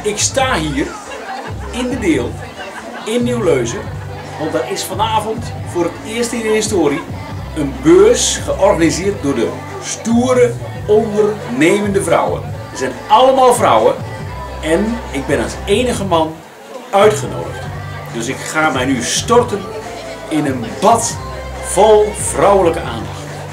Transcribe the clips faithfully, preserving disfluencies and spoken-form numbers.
Ik sta hier in de Deel, in Nieuw-Leuzen, want er is vanavond voor het eerst in de historie een beurs georganiseerd door de stoere, ondernemende vrouwen. Er zijn allemaal vrouwen en ik ben als enige man uitgenodigd. Dus ik ga mij nu storten in een bad vol vrouwelijke aandacht.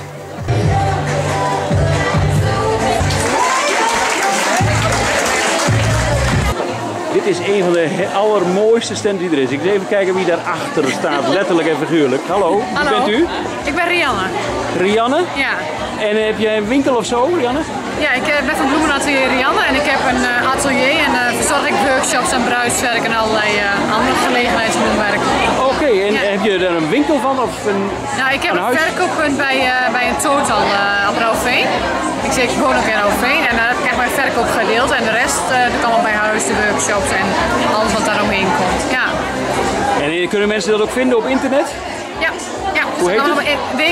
Dit is een van de allermooiste stands die er is. Ik ga even kijken wie daarachter staat, letterlijk en figuurlijk. Hallo, wie Hallo. bent u? Ik ben Rianne. Rianne? Ja. En heb jij een winkel of zo, Rianne? Ja, ik ben van Bloemenatelier Rianne en ik heb een uh, atelier en uh, verzorg ik workshops en bruidswerk en allerlei uh, andere gelegenheidsbloemwerk. Oké, okay, en ja. Heb je daar een winkel van of een Nou, ik heb een, een verkooppunt bij, uh, bij een Total uh, op Rouveen. Ik, zeg, ik woon ook in Rouveen en daar heb ik echt mijn verkoop gedeeld en de rest uh, doe ik allemaal bij huis, de workshops en alles wat daar omheen komt. Ja. En kunnen mensen dat ook vinden op internet? Ja, ja. Hoe heet het?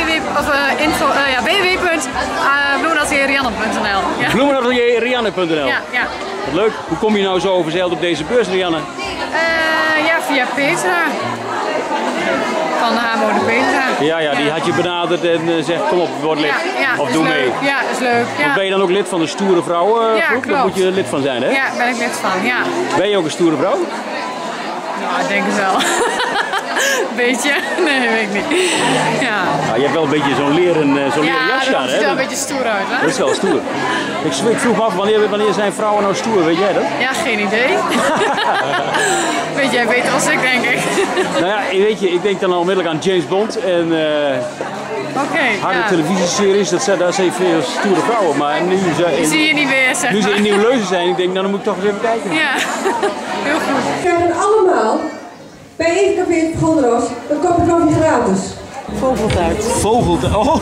w w w punt bloemenatelierrianne punt n l. Ja. bloemenatelierrianne punt n l. Ja, ja. Wat leuk. Hoe kom je nou zo overzeild op deze beurs, Rianne? Uh, ja, via Petra. Van de Hamo de Petra. Ja, ja, die ja. had je benaderd en uh, zegt kom op, word lid. Ja, ja, of doe leuk. mee. Ja, is leuk. Ja. Ben je dan ook lid van de Stoere Vrouwen? Ja, klopt. Daar moet je lid van zijn, hè? Ja, ben ik lid van, ja. Ben je ook een stoere vrouw? Nou, ik denk het wel. Beetje? Nee, weet ik niet. Ja. Nou, je hebt wel een beetje zo'n leren, zo'n ja, leren jasje aan, hè? Ja, dat ziet er wel een beetje stoer uit, hè? Dat is wel stoer. Ik, ik vroeg me af, wanneer, wanneer zijn vrouwen nou stoer, weet jij dat? Ja, geen idee. Weet jij beter als ik, denk ik. Nou ja, weet je, ik denk dan al onmiddellijk aan James Bond en uh, okay, harde ja. televisieseries, dat zijn, daar zijn veel stoere vrouwen, maar nu ze in, zie je niet meer, zeg nu ze maar. in Nieuw-Leuzen zijn, ik denk, nou, dan moet ik toch eens even kijken. Ja, heel goed. We krijgen allemaal bij Eetcafé Gondros een kopje koffie gratis. Vogeltuit. Vogeltuit, oh!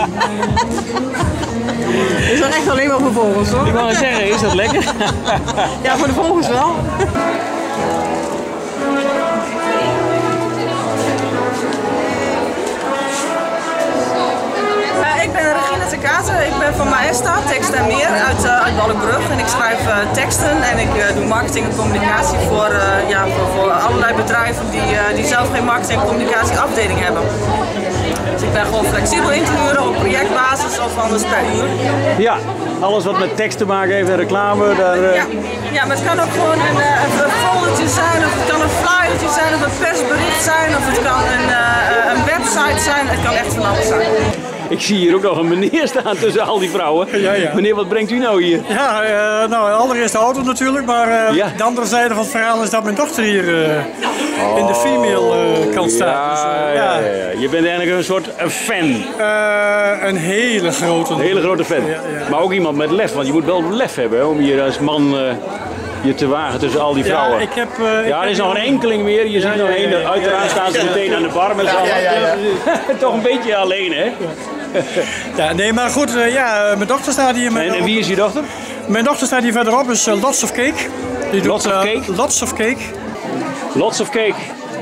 Is dat echt alleen maar voor vogels, hoor? Ik wou maar zeggen, is dat lekker? Ja, voor de vogels wel. Ik ben Regina Tekaten, ik ben van Maesta, Tekst en Meer uit, uh, uit Ballenbrug en ik schrijf uh, teksten en ik uh, doe marketing en communicatie voor, uh, ja, voor, voor allerlei bedrijven die, uh, die zelf geen marketing en communicatieafdeling hebben. Dus ik ben gewoon flexibel in te huren op projectbasis of anders per uur. Ja, alles wat met tekst te maken heeft en reclame, daar... Uh... Ja, ja, maar het kan ook gewoon een, een foldertje zijn, of het kan een flyertje zijn, of een persbericht zijn, of het kan een, uh, een website zijn, het kan echt van alles zijn. Ik zie hier ook nog een meneer staan tussen al die vrouwen. Ja, ja. Meneer, wat brengt u nou hier? Ja, uh, nou, allereerst de auto natuurlijk, maar uh, ja. de andere zijde van het verhaal is dat mijn dochter hier uh, oh, in de female uh, kant staat. Ja, dus, uh, ja. Ja, ja. Je bent eigenlijk een soort fan. Uh, een hele grote. Een hele grote fan. Ja, ja. Maar ook iemand met lef, want je moet wel lef hebben hè, om hier als man... Uh, je te wagen tussen al die vrouwen. Ja, ik heb, uh, ja er is heb nog een enkeling meer. Je ziet ja, nog één. Ja, ja, uiteraard staan ze meteen ja, aan de bar met z'n allen. Ja, ja, ja, ja. Toch een beetje alleen, hè? Ja, nee, maar goed, uh, ja, mijn dochter staat hier. En, en wie is je dochter? Mijn dochter staat hier verderop, is uh, Lots of Cake. Die doet, Lots of Cake? Uh, Lots of Cake. Lots of Cake.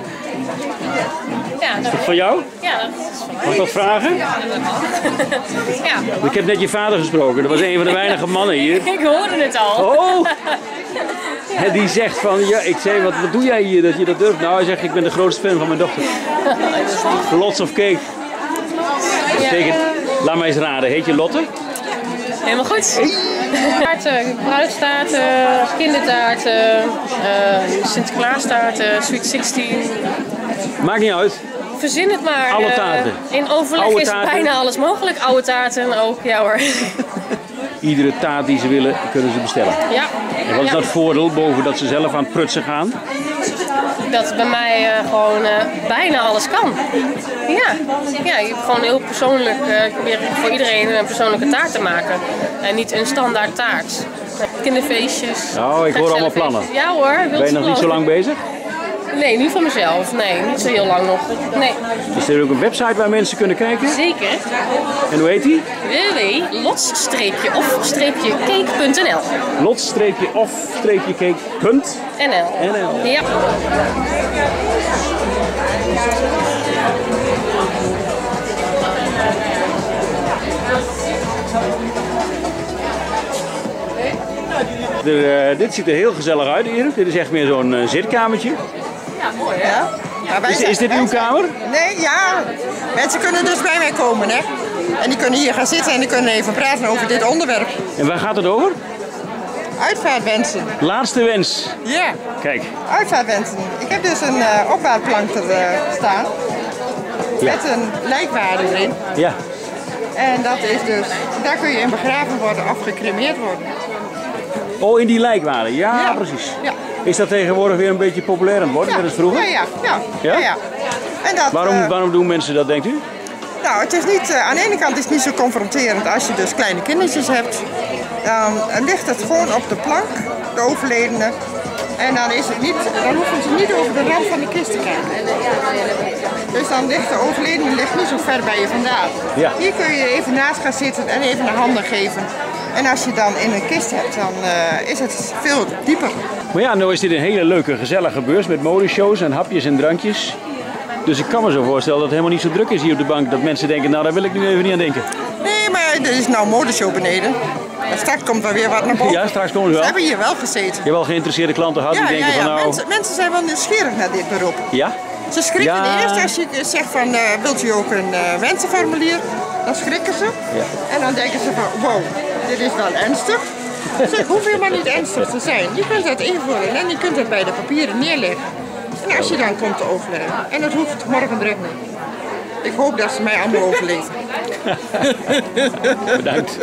Ja, dat is dat van jou? Ja, dat is van mij. Mag ik wat vragen? Ja, dat mag. Ja. Ik heb net je vader gesproken, dat was een van de weinige mannen hier. Ik hoorde het al. Oh! Ja. En die zegt van, ja, ik zei, wat, wat doe jij hier dat je dat durft? Nou, hij zegt, ik ben de grootste fan van mijn dochter. Lots of Cake. Dat betekent, laat mij eens raden, heet je Lotte? Helemaal goed. Taarten, bruidstaarten, kindertaarten, uh, Sinterklaastaarten, Sweet zestien. Maakt niet uit. Verzin het maar. Alle taarten. Uh, in overleg Oude is taarten. bijna alles mogelijk. Oude taarten ook, ja hoor. Iedere taart die ze willen, kunnen ze bestellen. Ja. En wat is ja. dat voordeel, boven dat ze zelf aan het prutsen gaan? Dat bij mij uh, gewoon uh, bijna alles kan. Ja, ja je hebt gewoon heel persoonlijk, uh, ik probeer voor iedereen een persoonlijke taart te maken. En niet een standaard taart. Kinderfeestjes. Oh, ik hoor allemaal plannen. Ja hoor. Ben je nog niet zo lang bezig? Nee, niet van mezelf. Nee, niet zo heel lang nog. Nee. Is er ook een website waar mensen kunnen kijken? Zeker. En hoe heet die? w w w punt lots of cake punt n l lots of cake punt n l. Ja. Nee? Nou, die Er, uh, dit ziet er heel gezellig uit hier. Dit is echt meer zo'n uh, zitkamertje. Ja, mooi hè? Ja. Ja, is, is dit uw kamer? Nee, ja. Mensen kunnen dus bij mij komen hè. En die kunnen hier gaan zitten en die kunnen even praten over dit onderwerp. En waar gaat het over? Uitvaartwensen. Laatste wens. Ja. Kijk. Uitvaartwensen. Ik heb dus een uh, opvaartplank er uh, staan. Ja. Met een lijkwaarde erin. Ja. En dat is dus, daar kun je in begraven worden of gecremeerd worden. Oh, in die lijkwaarde. Ja, ja. Precies. Ja. Is dat tegenwoordig weer een beetje populair aan het worden, ja. net als vroeger? Ja, ja. ja. ja? ja, ja. En dat, waarom, uh, waarom doen mensen dat, denkt u? Nou, het is niet, uh, aan de ene kant is het niet zo confronterend als je dus kleine kindertjes hebt. Dan uh, ligt het gewoon op de plank, de overledene. En dan, is het niet, dan hoeven ze niet over de rand van de kist te kijken. Dus dan ligt de overledene ligt niet zo ver bij je vandaan. Ja. Hier kun je even naast gaan zitten en even de handen geven. En als je dan in een kist hebt, dan uh, is het veel dieper. Maar ja, nou is dit een hele leuke, gezellige beurs met modeshows en hapjes en drankjes. Dus ik kan me zo voorstellen dat het helemaal niet zo druk is hier op de bank. Dat mensen denken, nou daar wil ik nu even niet aan denken. Nee, maar er is nou een modeshow beneden. En straks komt er weer wat naar boven. Ja, straks komen ze wel. Ze hebben hier wel gezeten. Je hebt wel geïnteresseerde klanten gehad ja, die denken ja, ja. van nou... Mensen, mensen zijn wel nieuwsgierig naar dit beroep. Ja? Ze schrikken ja. eerst als je zegt van, uh, wilt u ook een uh, wensenformulier? Dan schrikken ze. Ja. En dan denken ze van, wow, dit is wel ernstig. Zeg, hoeft helemaal niet ernstig te zijn. Je kunt het invullen en je kunt het bij de papieren neerleggen. En als je dan komt te overlijden. En dat hoeft morgen direct niet. Ik hoop dat ze mij allemaal overleven. Bedankt.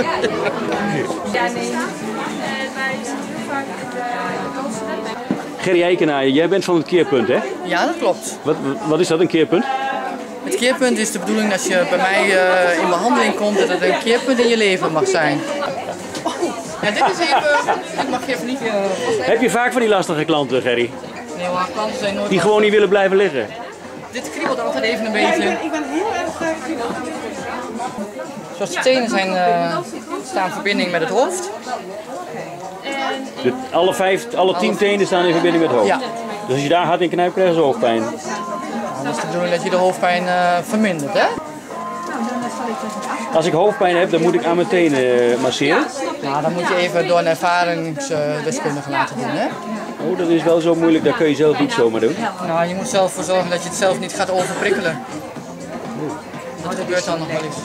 Gerry Eikenaar, jij bent van het Keerpunt, hè? Ja, dat klopt. Wat, wat is dat, een keerpunt? Het keerpunt is de bedoeling als je bij mij uh, in behandeling komt dat het een keerpunt in je leven mag zijn. Ja, dit is even... Dit mag je even niet... Uh, Heb je vaak van die lastige klanten, Gerry? Nee, maar klanten zijn nooit... Die gewoon niet willen blijven liggen? Dit kriebelt altijd even een beetje. Ik ben heel erg kriebelig. Zoals de tenen zijn, uh, staan in verbinding met het hoofd. De, alle, vijf, alle tien tenen staan in verbinding met het hoofd? Ja. Dus als je daar hard in knijpt, krijg je hoofdpijn? Nou, dat is de bedoeling dat je de hoofdpijn uh, vermindert, hè? Als ik hoofdpijn heb, dan moet ik aan mijn tenen masseren? Nou, dan moet je even door een ervaringsdeskundige laten doen, hè? Oh, dat is wel zo moeilijk, dat kun je zelf niet zomaar doen. Nou, je moet zelf voor zorgen dat je het zelf niet gaat overprikkelen. Dat gebeurt dan nog wel eens.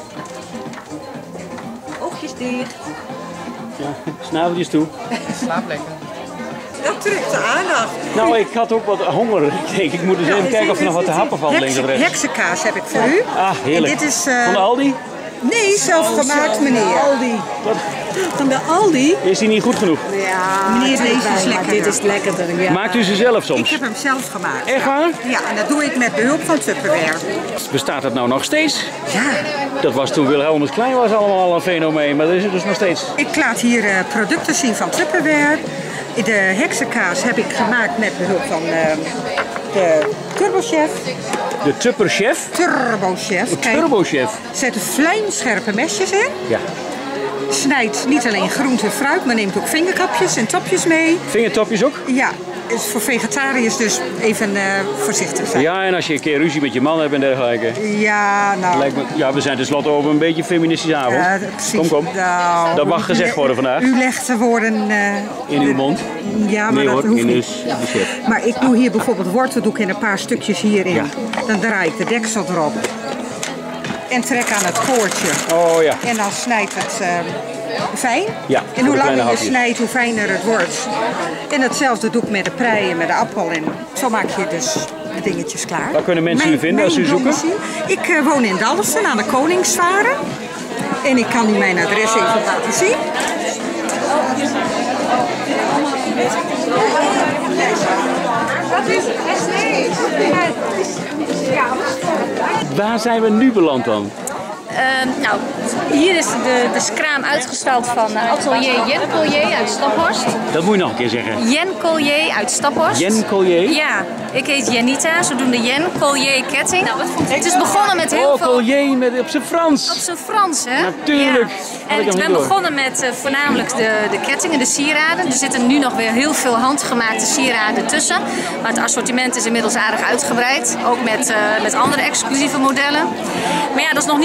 Oogjes dicht. Ja, snaveltjes toe. Slaap lekker. Dat trekt de aandacht. Nou, ik had ook wat honger. Ik denk, ik moet eens even kijken of er nog wat te happen valt links of rechts. Heksenkaas heb ik voor u. Ah, heerlijk. En dit is, uh... Van de Aldi? Nee, zelf gemaakt, meneer. Aldi. Wat? Van de Aldi? Is die niet goed genoeg? Ja, meneer, deze is lekkerder. Dit is lekkerder, ja. Maakt u ze zelf Ik soms? heb hem zelf gemaakt. Echt waar? Ja, en dat doe ik met behulp van Tupperware. Bestaat dat nou nog steeds? Ja. Dat was toen Wilhelmus klein was allemaal al een fenomeen, maar dat is het dus nog steeds. Ik laat hier uh, producten zien van Tupperware. De heksenkaas heb ik gemaakt met behulp van uh, de Turbochef. De Tupperchef? Turbochef. De Kijk, Turbochef. zet er vlijmscherpe mesjes in. Ja. Snijdt niet alleen groente en fruit, maar neemt ook vingerkapjes en topjes mee. Vingertopjes ook? Ja, is voor vegetariërs dus even uh, voorzichtig zijn. Ja, en als je een keer ruzie met je man hebt en dergelijke. Ja, nou... Lijkt me, ja, we zijn tenslotte over een beetje een feministische avond. Ja, precies. Kom, kom. Nou, dat mag gezegd worden vandaag. U legt de woorden... Uh, in uw mond? Ja, maar nee, dat hoor, hoeft in niet. de chef. Maar ik doe hier bijvoorbeeld worteldoek in een paar stukjes hierin. Ja. Dan draai ik de deksel erop. En trek aan het koordje. Oh ja. En dan snijdt het uh, fijn. Ja, en hoe langer je hapjes. snijdt, hoe fijner het wordt. En hetzelfde doe ik met de prei en met de appel. En zo maak je dus de dingetjes klaar. Waar kunnen mensen mijn, u vinden als u zoeken? Ik uh, woon in Dalfsen aan de Koningsvaren. En ik kan u mijn adres even laten zien. Waar zijn we nu beland dan? Uh, nou, hier is de, de kraam uitgestald van uh, atelier Jen Collier uit Staphorst. Dat moet je nog een keer zeggen. Jen Collier uit Staphorst. Jen Collier? Ja, ik heet Janita, zodoende Jen Collier ketting. Nou, wat vond je? Het is begonnen met heel oh, veel... Collier met, op zijn Frans. Op zijn Frans, hè? Natuurlijk. Ja. En ik ben begonnen met uh, voornamelijk de, de kettingen, de sieraden. Er zitten nu nog weer heel veel handgemaakte sieraden tussen. Maar het assortiment is inmiddels aardig uitgebreid. Ook met, uh, met andere exclusieve modellen. Maar ja, dat is nog niet voldoende.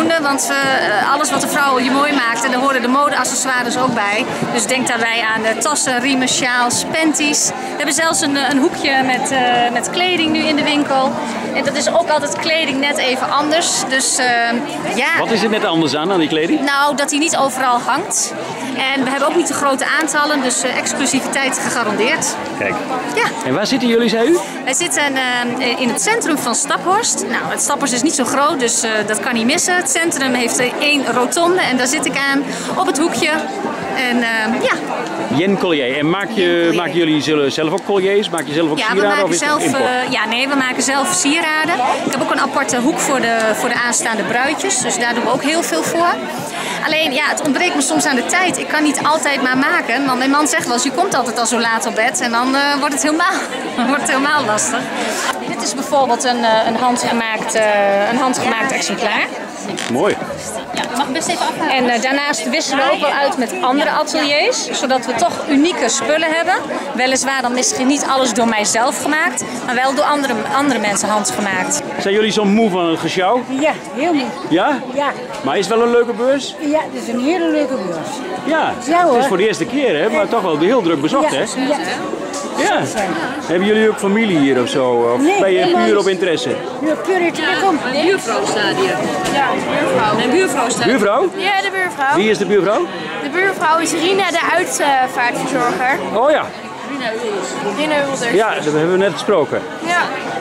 voldoende, want uh, alles wat de vrouw je mooi maakt, en daar horen de modeaccessoires ook bij. Dus denk daarbij aan de tassen, riemen, sjaals, panties. We hebben zelfs een, een hoekje met, uh, met kleding nu in de winkel. En dat is ook altijd kleding net even anders. Dus, uh, ja. Wat is er net anders aan, aan die kleding? Nou, dat die niet overal hangt. En we hebben ook niet de grote aantallen, dus uh, exclusiviteit gegarandeerd. Kijk. Ja. En waar zitten jullie, zei u? Wij zitten uh, in het centrum van Staphorst. Nou, het Staphorst is niet zo groot, dus uh, dat kan niet missen. Het centrum heeft uh, één rotonde en daar zit ik aan, op het hoekje. En uh, ja. Jen Collier. En maak je, maken jullie zelf ook colliers? Maak je zelf ook ja, sieraden? we maken of is zelf, het uh, ja, nee, we maken zelf sieraden. Ik heb ook een aparte hoek voor de, voor de aanstaande bruidjes, dus daar doen we ook heel veel voor. Alleen, ja, het ontbreekt me soms aan de tijd. Ik kan niet altijd maar maken, want mijn man zegt wel eens, je komt altijd al zo laat op bed en dan uh, wordt, het helemaal, wordt het helemaal lastig. Dit is bijvoorbeeld een, uh, een, handgemaakt, uh, een handgemaakt exemplaar. Mooi. Ja, ik mag best even afhalen. En uh, daarnaast wisselen we ook wel uit met andere ateliers, zodat we toch unieke spullen hebben. Weliswaar dan misschien niet alles door mijzelf gemaakt, maar wel door andere, andere mensen handgemaakt. Zijn jullie zo moe van het gesjouw? Ja, heel moe. Ja? Ja. Maar is het wel een leuke beurs? Ja, het is een hele leuke beurs. Ja, ja hoor. Het is voor de eerste keer, hè? Maar toch wel heel druk bezocht, ja. hè? Ja. Ja. Hebben jullie ook familie hier of zo? Of nee, ben je puur niet. op interesse? Ja, puur interesse. Kom. De buurvrouw staat hier. Ja, de buurvrouw. De buurvrouw staat. Buurvrouw? Ja, de buurvrouw. Wie is de buurvrouw? De buurvrouw is Rina, de uitvaartverzorger. Oh ja. Rina Ulders. Rina Ulders. Ja, dat hebben we net gesproken. Ja.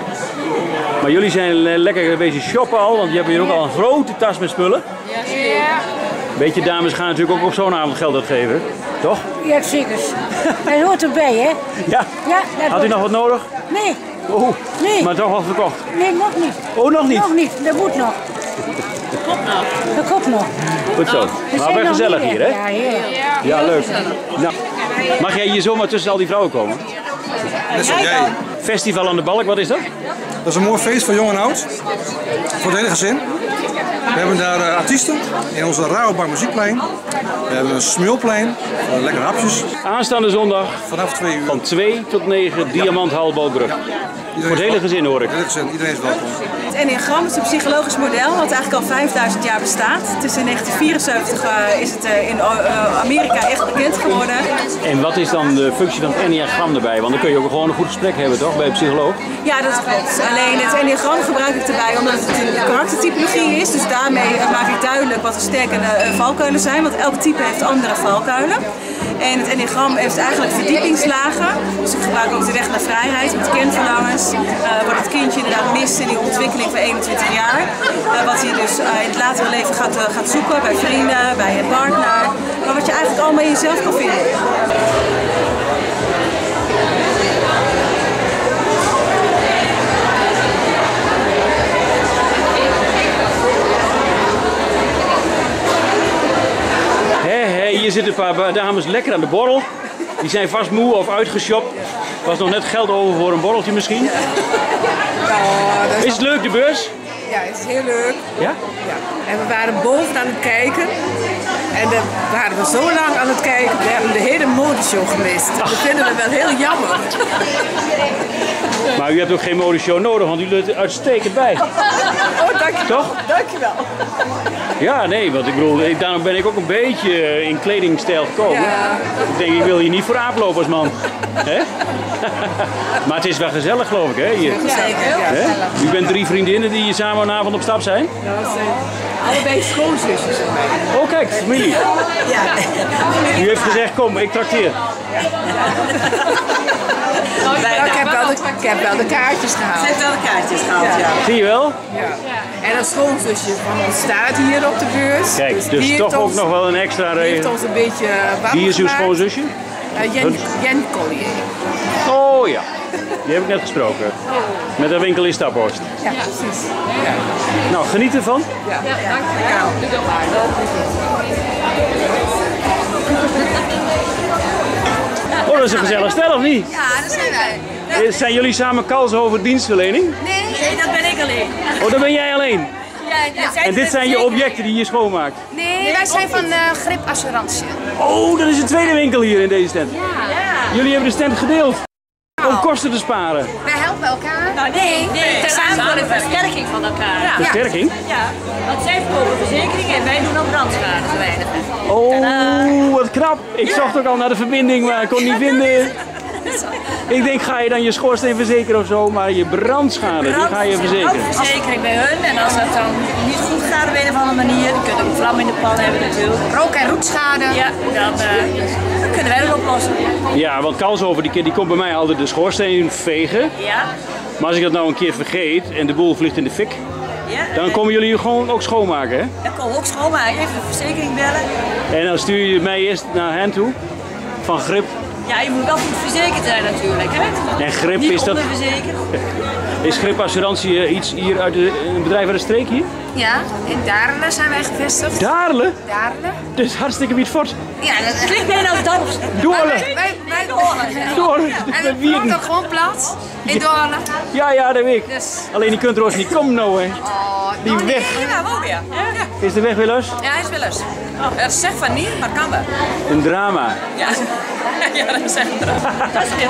Maar jullie zijn lekker een beetje shoppen al, want je hebt hier ook al een grote tas met spullen. Ja. Weet je, dames gaan natuurlijk ook op zo'n avond geld uitgeven, toch? Ja, zeker. Dat hoort erbij, hè? Ja. Ja. Had u nog wat nodig? Nee. Oh, nee. Maar toch wat verkocht? Nee, nog niet. Oh, nog niet? Nog niet, dat moet nog. Dat komt nog. Dat komt nog. Goed zo. We Maar wel gezellig hier, hè? Ja, heerlijk. Ja, leuk. Nou, mag jij hier zomaar tussen al die vrouwen komen? Dat zeg jij. Festival aan de Balk, wat is dat? Dat is een mooi feest voor jong en oud. Voor het hele gezin. We hebben daar uh, artiesten in onze Rabobank Muziekplein. We hebben een smulplein, uh, lekker hapjes. Aanstaande zondag vanaf twee uur. Van twee tot negen, Diamanthal Balkbrug. Voor het hele gezin hoor ik. Het hele gezin, iedereen is welkom. Het enneagram is een psychologisch model wat eigenlijk al vijfduizend jaar bestaat. Het is in negentien vierenzeventig uh, is het uh, in uh, Amerika echt bekend geworden. En wat is dan de functie van het enneagram erbij? Want dan kun je ook gewoon een goed gesprek hebben, toch? Bij een psycholoog? Ja, dat klopt. Alleen het enneagram gebruik ik erbij omdat het een karaktertypologie is. Dus daarmee uh, maak ik duidelijk wat de sterke uh, valkuilen zijn. Want elk type heeft andere valkuilen. En het enneagram heeft eigenlijk verdiepingslagen. Dus ik gebruik ook de weg naar vrijheid met kindverlangens. Uh, wat het kindje inderdaad mist in die ontwikkeling van eenentwintig jaar. Uh, wat hij dus uh, in het latere leven gaat, uh, gaat zoeken bij vrienden, bij een partner. Maar wat je eigenlijk allemaal in jezelf kan vinden. Hier zitten een paar dames lekker aan de borrel. Die zijn vast moe of uitgeshopt. Was nog net geld over voor een borreltje misschien. Ja, dat is, is het leuk, de beurs? Ja, het is heel leuk. Ja? Ja. En we waren boven aan het kijken. En dan waren we zo lang aan het kijken. We hebben de hele modeshow gemist. Dat vinden we wel heel jammer. Maar u hebt ook geen modeshow nodig, want u lukt er uitstekend bij. Oh, dank je. Toch? Dank je wel. Ja, nee, want ik bedoel, ik, daarom ben ik ook een beetje in kledingstijl gekomen. Ja. Ik denk, ik wil hier niet voor aaplopen als man. Hè? Maar het is wel gezellig, geloof ik, hè? Hier. Ja, zeker. Hè? U bent drie vriendinnen die samen een avond op stap zijn? Ja, dat zijn allebei schoonzusjes. Oh, kijk, familie. Ja. U heeft gezegd, kom, ik trakteer. Nou, ik, heb wel de, ik heb wel de kaartjes gehaald. Ze heeft wel de kaartjes gehaald, ja. Zie je wel? Ja. En dat schoonzusje van ons staat hier op de beurs. Kijk, dus, dus toch ook nog wel een extra reden. Die heeft ons een beetje warm Wie is uw gemaakt. schoonzusje? Uh, Jen, Jen Collier. Oh ja, die heb ik net gesproken. Met een winkel in Staphorst. Ja, precies. Ja. Nou, geniet ervan. Ja, ja, dank je wel. Oh, dat is een gezellig stel, of niet? Ja, dat zijn wij. Zijn jullie samen kals over dienstverlening? Nee, nee, dat ben ik alleen. Oh, dat ben jij alleen? Ja, ja. En dit zijn je objecten die je schoonmaakt? Nee, wij zijn van uh, gripassurantie. Oh, dat is een tweede winkel hier in deze tent. Ja. Jullie hebben de tent gedeeld. Om kosten te sparen. Wij helpen elkaar. Nou, nee, nee, ter samen voor de versterking van elkaar. Ja. Versterking? Ja, want zij verkopen verzekeringen en wij doen ook brandschade verwijderen. Oh, wat knap. Ik Ja. zocht ook al naar de verbinding, maar ik kon niet vinden. Ik denk, ga je dan je schoorsteen verzekeren of zo, maar je brandschade, die ga je verzekeren. Verzekering bij hun en als dat dan niet goed gaat op een of andere manier, dan kun je ook een vlam in de pan hebben natuurlijk. Rook- en roetschade. Ja, dan, uh, dan kunnen wij dat oplossen. Ja, want Kalsover die, die komt bij mij altijd de schoorsteen vegen. Ja. Maar als ik dat nou een keer vergeet en de boel vliegt in de fik, Ja, dan komen jullie gewoon ook schoonmaken, hè? Dan komen we ook schoonmaken, even de verzekering bellen. En dan stuur je mij eerst naar hen toe, van Grip. Ja, je moet wel goed verzekerd zijn natuurlijk, hè? En Grip niet is dat... onderverzekerd. Is Grip Assurantie iets hier uit de, een bedrijf uit de streek hier? Ja, in Daarle zijn wij gevestigd. Daarle? Daarle. Dus hartstikke wie het fort. Ja, dat klinkt bijna als Dorst. Doorle. Wij, wij, wij Doorle. En het klopt ook gewoon plat. In Doorle. Ja, ja, dat weet ik. Dus. Alleen die kunt er ons niet komen nou, hè. Oh, die nou, weg. Ja, wel weer. Ja. Is de weg weer los? Ja, hij is wel eens. Oh. Zeg van niet, maar kan wel. Een drama. Ja, ja dat is echt een drama. Dat is heel.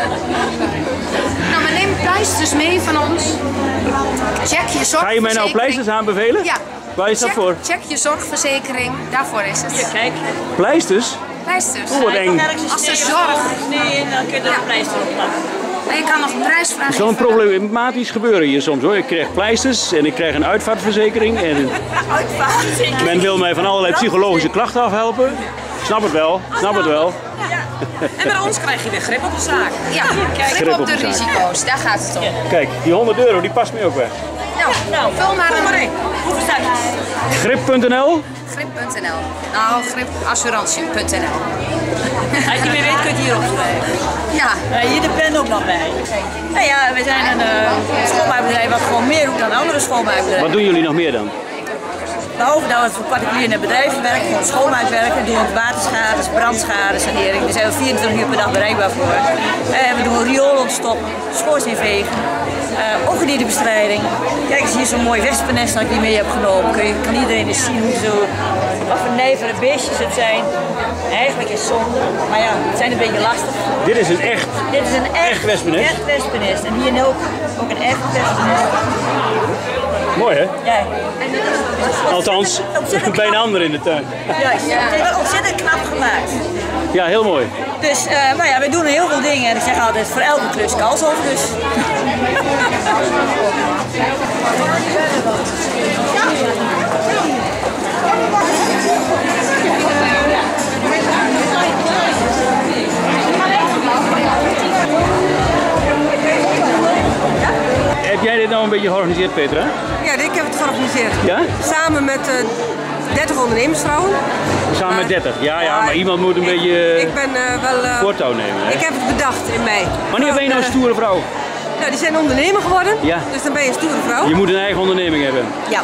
Nou, maar neem pleisters mee van ons. Check je zorgverzekering. Ga je mij nou pleisters aanbevelen? Ja. Waar is dat check, voor? Check je zorgverzekering, daarvoor is het. Hier, kijk. Pleisters? Pleisters. Oeh, wat eng. Als er zorg. Nee, dan kun je er een pleister op plakken. En je kan nog een prijsvraag Het is wel een problematisch gebeuren hier soms hoor. Ik krijg pleisters en ik krijg een uitvaartverzekering. En Uitvaartverzekering? men wil mij van allerlei psychologische klachten afhelpen. Snap het wel, snap het wel. En bij ons krijg je weer grip op de zaak. Ja, Grip grip op op de de zaak. risico's, daar gaat het om. Kijk, die honderd euro die past me ook weg. Nou, nou vul maar Kom maar een in. Hoeveel staat het? Grip punt n l? grip punt n l. Nou, gripassurantie punt n l. Als je niet meer weet, kun je het hier opschrijven. Ja. Uh, hier de pen ook nog bij. Nou ja, we zijn een uh, schoonmaakbedrijf wat gewoon meer doet dan andere schoonmaakbedrijven. Wat doen jullie nog meer dan? Behalve dat we voor particulier naar bedrijven werken, gewoon schoonmaakwerk, doen we waterschades, brandschade, sanering. Daar zijn we vierentwintig uur per dag bereikbaar voor. Uh, we doen rioolontstop, schoorsteenvegen, uh, ongediertebestrijding. Kijk eens hier zo'n mooi wespennest dat ik die mee heb genomen. Kun je, kan iedereen eens zien hoe zo, wat voor nijvere beestjes het zijn. Eigenlijk is het zonde, maar ja, het zijn een beetje lastig. Dit is een echt, Dit is een echt, echt wespennest? Echt wespennest. En hier ook, ook een echt wespennest. Mooi hè? Ja. Althans, bij een ander in de tuin. Ja, het is wel ontzettend knap gemaakt. Ja, heel mooi. Dus, uh, nou ja, we doen heel veel dingen en ik zeg altijd voor elke klus Kalsover dus. Heb jij dit nou een beetje georganiseerd, Petra? Ja, ik heb het georganiseerd. Ja? Samen met uh, dertig ondernemersvrouwen. Samen met dertig. Ja, ja, maar iemand moet een ik, beetje ik ben uh, wel. Uh, voortouw nemen. Hè? Ik heb het bedacht in mei. Wanneer ben je nou een stoere vrouw? Nou, die zijn ondernemer geworden. Ja. Dus dan ben je een stoere vrouw. Je moet een eigen onderneming hebben. Ja.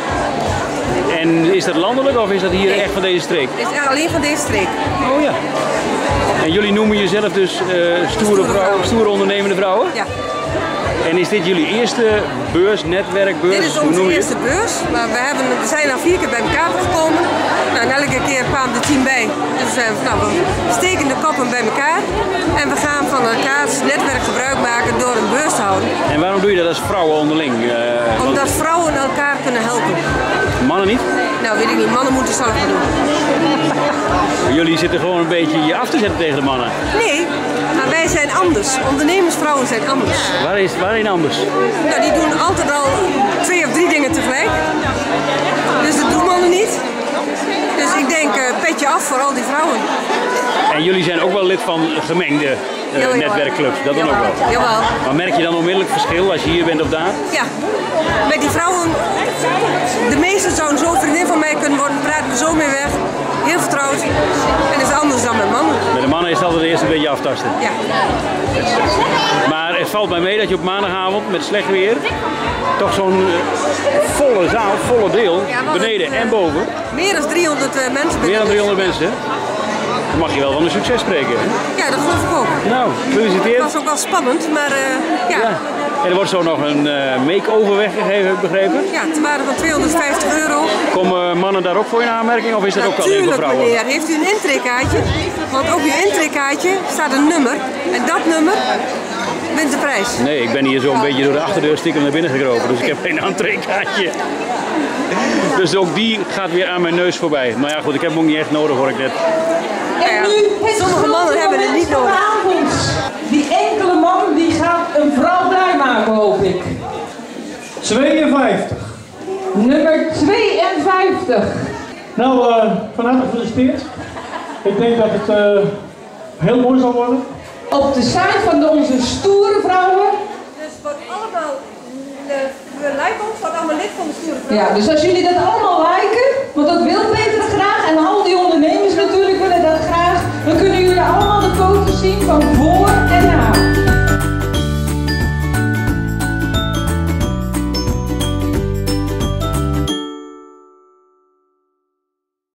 En is dat landelijk of is dat hier echt van deze streek? Het is alleen van deze streek. Oh ja. En jullie noemen jezelf dus uh, stoere, stoere vrouwen, stoere ondernemende vrouwen? Ja. En is dit jullie eerste beurs, netwerkbeurs? Dit is onze eerste beurs, maar we, hebben, we zijn al vier keer bij elkaar gekomen. Nou, en elke keer kwamen er tien bij. Dus we zijn nou, we steken de koppen bij elkaar. En we gaan van elkaars netwerk gebruik maken door een beurs te houden. En waarom doe je dat als vrouwen onderling? Uh, Omdat vrouwen elkaar kunnen helpen. Mannen niet? Nou, weet ik niet. Mannen moeten zelf maar doen. Jullie zitten gewoon een beetje je af te zetten tegen de mannen. Nee, maar wij zijn anders. Ondernemersvrouwen zijn anders. Waar is, waarin anders? Nou, die doen altijd al twee of drie dingen tegelijk. Dus dat doen mannen niet. Dus ik denk, uh, petje af voor al die vrouwen. En jullie zijn ook wel lid van gemengde uh, Jawel. netwerkclubs, dat dan ook wel? Jawel. Maar merk je dan onmiddellijk verschil als je hier bent of daar? Ja, met die vrouwen, de meeste zouden zo vriendin van mij kunnen worden, praten er zo mee weg. Heel vertrouwd. En dat is anders dan met mannen. Met de mannen is het altijd eerst een beetje aftasten. Ja. Maar het valt mij mee dat je op maandagavond met slecht weer toch zo'n uh, volle zaal, volle deel, Ja, beneden het, uh, en boven. Meer dan driehonderd uh, mensen binnen. Meer dan driehonderd mensen. Dan mag je wel van een succes spreken. Hè? Ja, dat geloof ik ook. Nou, gefeliciteerd. Het was ook wel spannend, maar uh, ja. ja. En er wordt zo nog een uh, make-over weggegeven, heb ik begrepen. Ja, te waarde van tweehonderdvijftig euro. Komen mannen daar ook voor in aanmerking of is dat ook alleen voor vrouwen? Meneer, heeft u een intreekaartje? Want op uw intreekaartje staat een nummer. En dat nummer, prijs. Nee, ik ben hier zo een beetje door de achterdeur stiekem naar binnen gekropen, dus ik heb geen entreekaartje. Dus ook die gaat weer aan mijn neus voorbij. Maar ja goed, ik heb hem ook niet echt nodig hoor ik net. En nu het sommige mannen hebben het niet nodig. Vanavond. Die enkele man die gaat een vrouw blij maken, hoop ik. tweeënvijftig. Nummer tweeënvijftig. Nou, uh, van harte gefeliciteerd. Ik denk dat het uh, heel mooi zal worden. Op de site van de, onze stoere vrouwen. Dus wat allemaal, de, de lijkband wordt allemaal lid van de stoere vrouwen. Ja, dus als jullie dat allemaal liken, want dat wil Peter graag en al die ondernemers natuurlijk willen dat graag, dan kunnen jullie allemaal de foto's zien van